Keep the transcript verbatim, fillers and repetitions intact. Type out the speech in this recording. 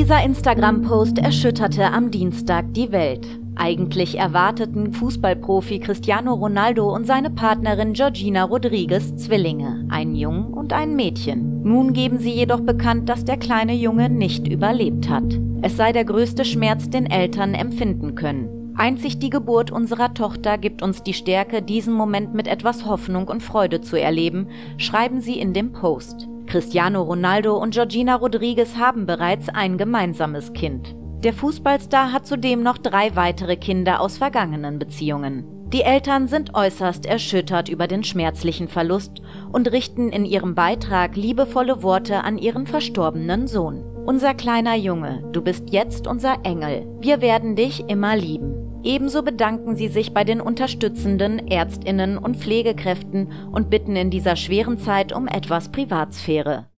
Dieser Instagram-Post erschütterte am Dienstag die Welt. Eigentlich erwarteten Fußballprofi Cristiano Ronaldo und seine Partnerin Georgina Rodriguez Zwillinge, einen Jungen und ein Mädchen. Nun geben sie jedoch bekannt, dass der kleine Junge nicht überlebt hat. Es sei der größte Schmerz, den Eltern empfinden können. Einzig die Geburt unserer Tochter gibt uns die Stärke, diesen Moment mit etwas Hoffnung und Freude zu erleben, schreiben sie in dem Post. Cristiano Ronaldo und Georgina Rodriguez haben bereits ein gemeinsames Kind. Der Fußballstar hat zudem noch drei weitere Kinder aus vergangenen Beziehungen. Die Eltern sind äußerst erschüttert über den schmerzlichen Verlust und richten in ihrem Beitrag liebevolle Worte an ihren verstorbenen Sohn. Unser kleiner Junge, du bist jetzt unser Engel. Wir werden dich immer lieben. Ebenso bedanken sie sich bei den unterstützenden ÄrztInnen und Pflegekräften und bitten in dieser schweren Zeit um etwas Privatsphäre.